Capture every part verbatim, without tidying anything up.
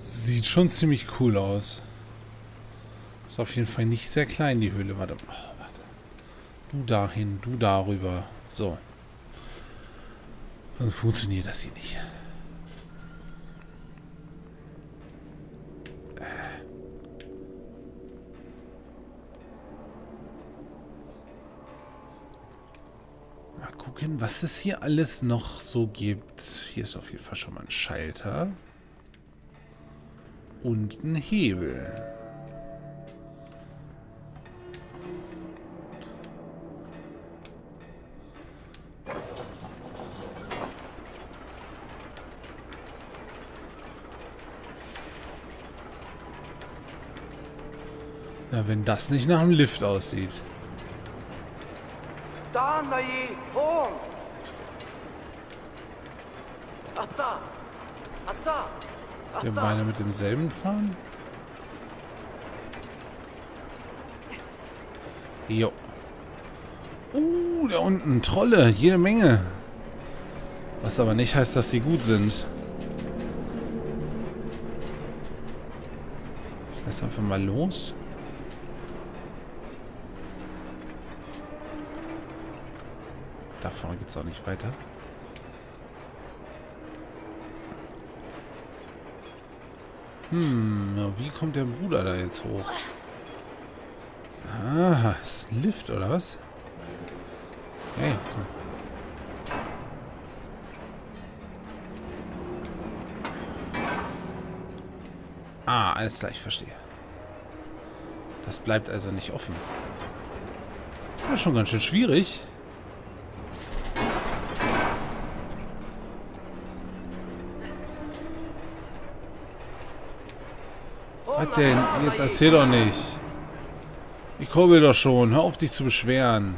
Sieht schon ziemlich cool aus. Ist auf jeden Fall nicht sehr klein, die Höhle. Warte, oh, warte. Du dahin, du darüber. So. Sonst funktioniert das hier nicht. Mal gucken, was es hier alles noch so gibt. Hier ist auf jeden Fall schon mal ein Schalter. Und ein Hebel. Na, wenn das nicht nach einem Lift aussieht. Da, Nae, oh. Ach da. Ach da. Ach Wir da. beide mit demselben fahren? Jo. Uh, da unten Trolle, jede Menge. Was aber nicht heißt, dass sie gut sind. Ich lasse einfach mal los. Da vorne geht es auch nicht weiter. Hm, wie kommt der Bruder da jetzt hoch? Ah, ist das ein Lift oder was? Hey, komm. Ah, alles klar, ich verstehe. Das bleibt also nicht offen. Das ist schon ganz schön schwierig. Was denn? Jetzt erzähl doch nicht. Ich kurbel doch schon. Hör auf, dich zu beschweren.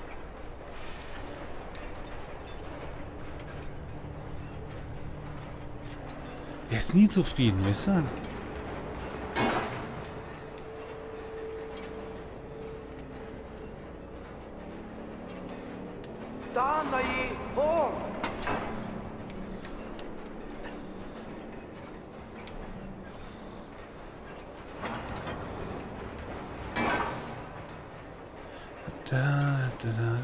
Er ist nie zufrieden, weißt du? Da, Nae, oh. Da, da, da,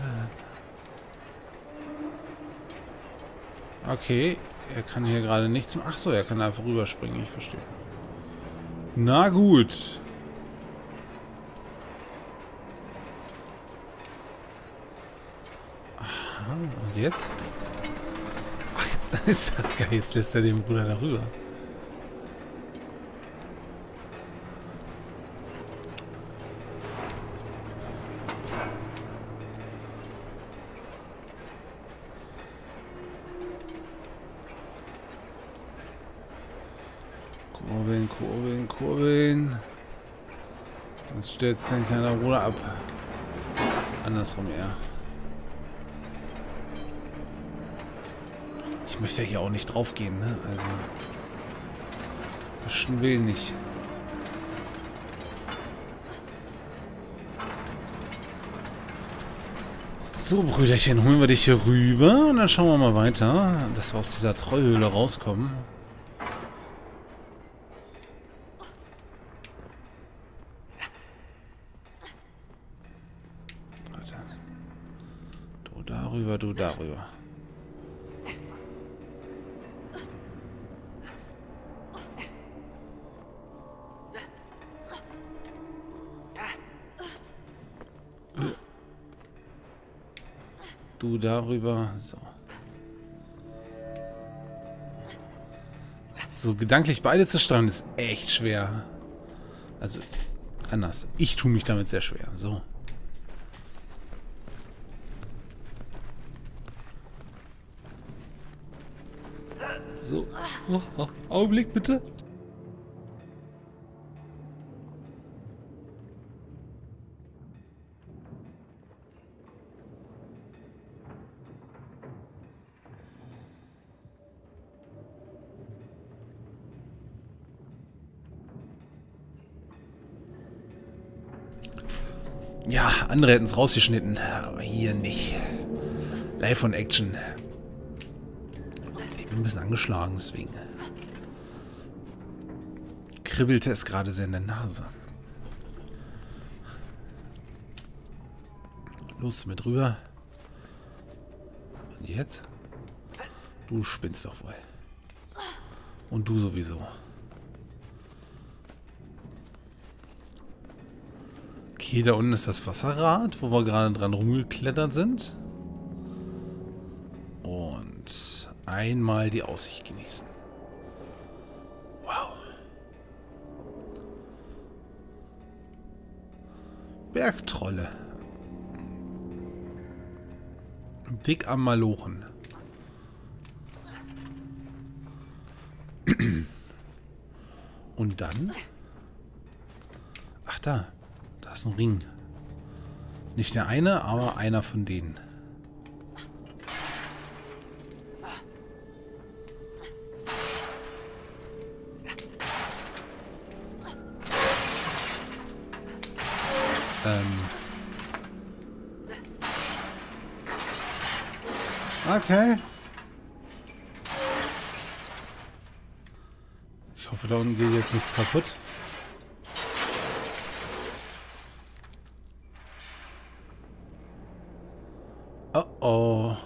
da. Okay, er kann hier gerade nichts machen. Ach so, er kann einfach rüberspringen, ich verstehe. Na gut. Aha, und jetzt? Ach, jetzt ist das geil. Jetzt lässt er den Bruder darüber. Kurbeln, kurbeln, kurbeln. Sonst stellt sich ein kleiner Bruder ab. Andersrum eher. Ich möchte ja hier auch nicht drauf gehen, ne? Also. Bestimmt will nicht. So, Brüderchen, holen wir dich hier rüber und dann schauen wir mal weiter, dass wir aus dieser Trollhöhle rauskommen. Warte. Du darüber, du darüber. Du darüber. So. So gedanklich beide zu steuern ist echt schwer. Also, anders. Ich tue mich damit sehr schwer. So. So. Oh, oh. Augenblick, bitte. Ja, andere hätten es rausgeschnitten, aber hier nicht. Live on Action. Ich bin ein bisschen angeschlagen, deswegen. kribbelte es gerade sehr in der Nase. Los, mit rüber. Und jetzt? Du spinnst doch wohl. Und du sowieso. Okay, da unten ist das Wasserrad, wo wir gerade dran rumgeklettert sind. Und einmal die Aussicht genießen. Wow. Bergtrolle. Dick am Malochen. Und dann? Ach da. Da ist ein Ring. Nicht der eine, aber einer von denen. Ähm. Okay. Ich hoffe, da unten geht jetzt nichts kaputt. Oh oh.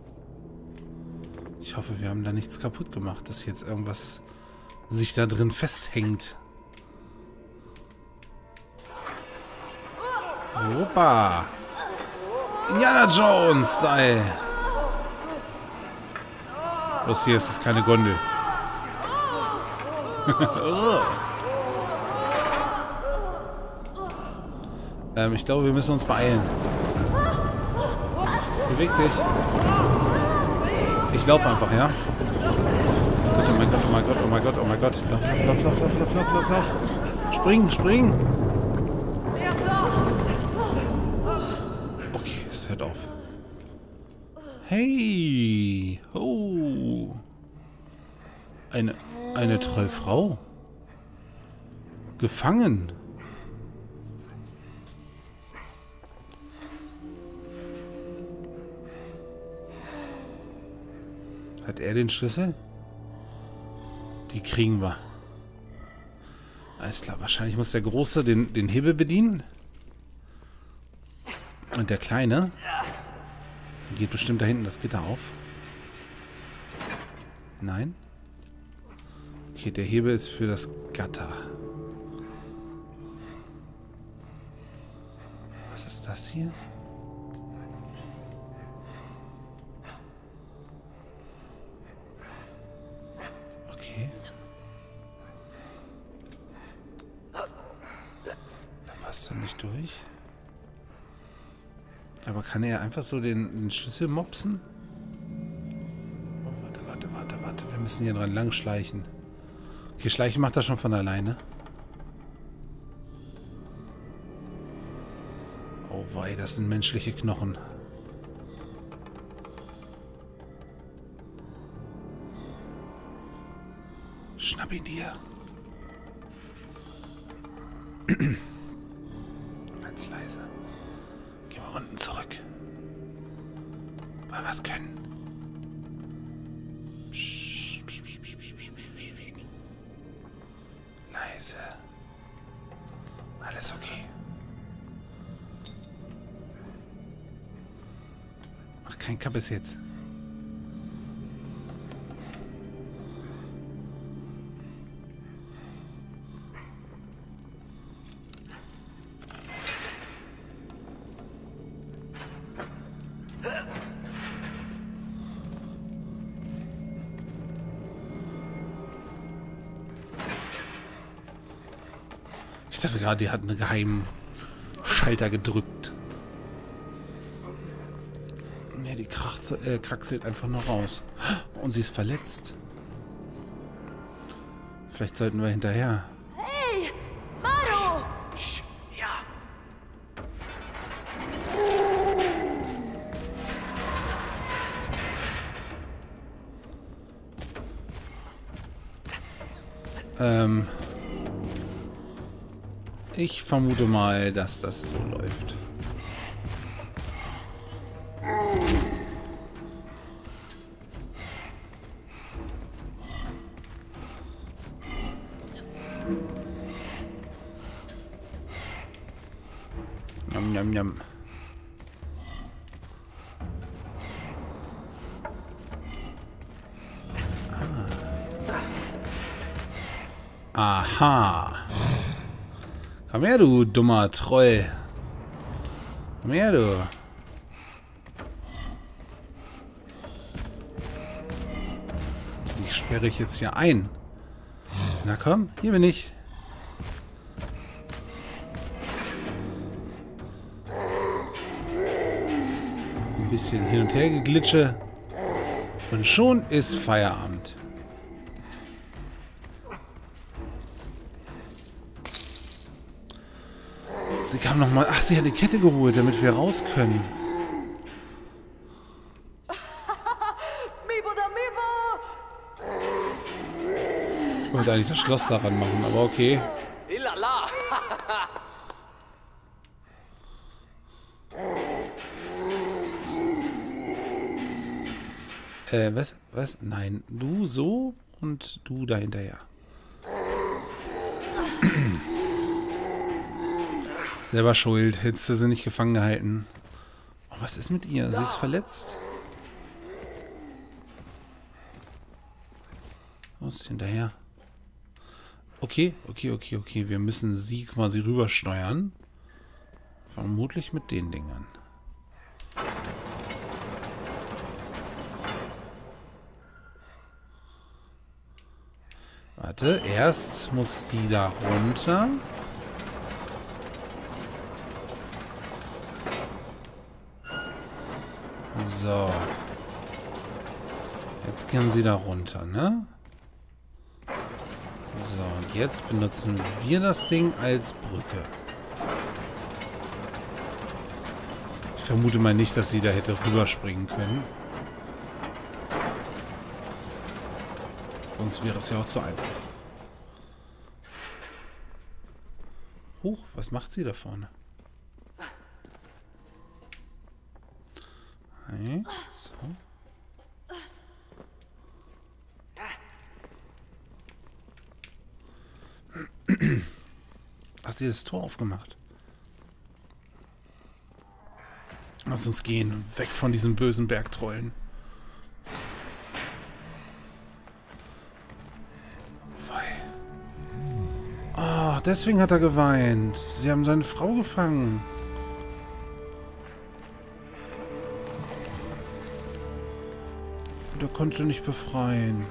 Ich hoffe, wir haben da nichts kaputt gemacht, dass jetzt irgendwas sich da drin festhängt. Opa! Indiana Jones Style! Los, hier ist es keine Gondel. ähm, ich glaube, wir müssen uns beeilen. Beweg dich. Ich laufe einfach, ja? Oh mein Gott, oh mein Gott, oh mein Gott, oh mein Gott. Lauf, lauf, lauf, lauf, lauf, lauf, lauf, lauf. Spring, spring! Okay, es hört auf. Hey! Oh! Eine, eine Trollfrau? Gefangen? Hat er den Schlüssel? Die kriegen wir. Alles klar, wahrscheinlich muss der Große den, den Hebel bedienen. Und der Kleine geht bestimmt da hinten das Gitter auf. Nein? Okay, der Hebel ist für das Gatter. Was ist das hier? Okay. Da passt er nicht durch. Aber kann er einfach so den, den Schlüssel mopsen? Oh, warte, warte, warte, warte. Wir müssen hier dran lang schleichen. Okay, schleichen macht er schon von alleine. Oh wei, das sind menschliche Knochen. Schnapp ihn dir. Ganz leise. Gehen wir unten zurück. Weil wir es können. Psst, psst, psst, psst, psst, psst, psst. Leise. Alles okay. Mach kein Kappes jetzt. Ich dachte gerade, die hat einen geheimen Schalter gedrückt. Ne, die kracht, äh, kraxelt einfach nur raus. Und sie ist verletzt. Vielleicht sollten wir hinterher. Hey, Maru! Sch, ja. Ähm... Ich vermute mal, dass das so läuft. Njam, njam, njam. Ah. Aha. Komm her, du dummer Troll. Komm her, du. Die sperre ich jetzt hier ein. Na komm, hier bin ich. Ein bisschen hin und her geglitsche. Und schon ist Feierabend. Sie kam nochmal. Ach, sie hat die Kette geholt, damit wir raus können. Ich wollte eigentlich das Schloss daran machen, aber okay. Äh, was? Was? Nein, du so und du da hinterher. Selber schuld. Hättest du sie nicht gefangen gehalten. Oh, was ist mit ihr? Sie ist verletzt. Los, hinterher. Okay, okay, okay, okay. Wir müssen sie quasi rübersteuern. Vermutlich mit den Dingern. Warte, erst muss die da runter. So. Jetzt können sie da runter, ne? So, und jetzt benutzen wir das Ding als Brücke. Ich vermute mal nicht, dass sie da hätte rüberspringen können. Sonst wäre es ja auch zu einfach. Huch, was macht sie da vorne? Okay, so. Hast du das Tor aufgemacht? Lass uns gehen. Weg von diesen bösen Bergtrollen. Oh, deswegen hat er geweint. Sie haben seine Frau gefangen. Und er konnte sie nicht befreien.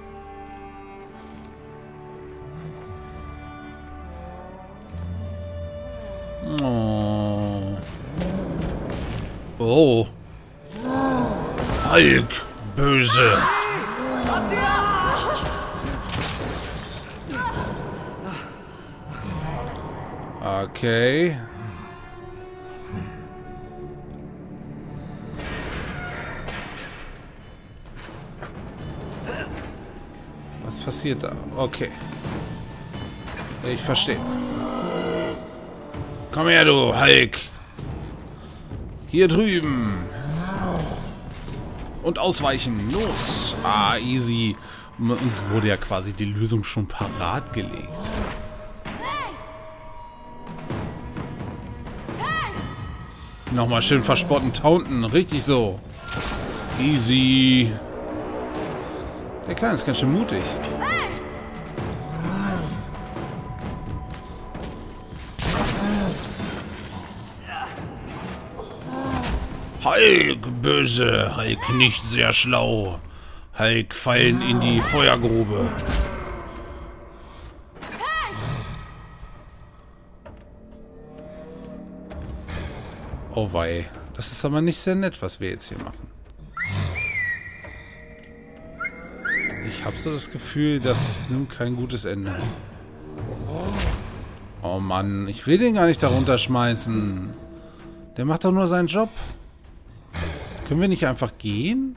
Oh. Oh. Hulk, böse. Okay. Was passiert da? Okay. Ich verstehe. Komm her, du Hulk. Hier drüben. Und ausweichen. Los. Ah, easy. Uns wurde ja quasi die Lösung schon parat gelegt. Nochmal schön verspotten, taunten. Richtig so. Easy. Der Kleine ist ganz schön mutig. Hulk, böse. Hulk nicht sehr schlau. Hulk fallen in die Feuergrube. Oh wei. Das ist aber nicht sehr nett, was wir jetzt hier machen. Ich habe so das Gefühl, das nimmt kein gutes Ende. Oh Mann, ich will den gar nicht da runterschmeißen. Der macht doch nur seinen Job. Können wir nicht einfach gehen?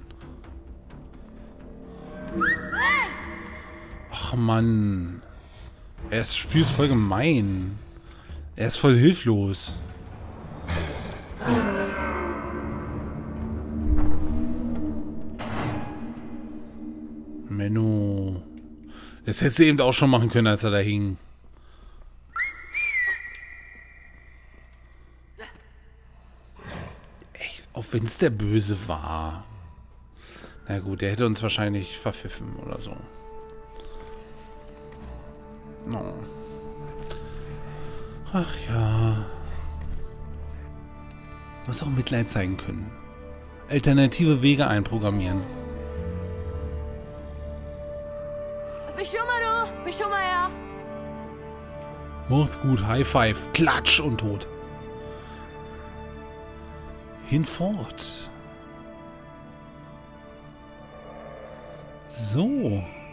Ach Mann. Er ist, Spiel ist voll gemein. Er ist voll hilflos. Menno. Das hättest du eben auch schon machen können, als er da hing. Auch wenn es der Böse war. Na gut, der hätte uns wahrscheinlich verpfiffen oder so. No. Ach ja. Muss auch Mitleid zeigen können. Alternative Wege einprogrammieren. Bishumaru! Bishumaya! Mach's gut, High Five, Klatsch und tot. Hinfort. So.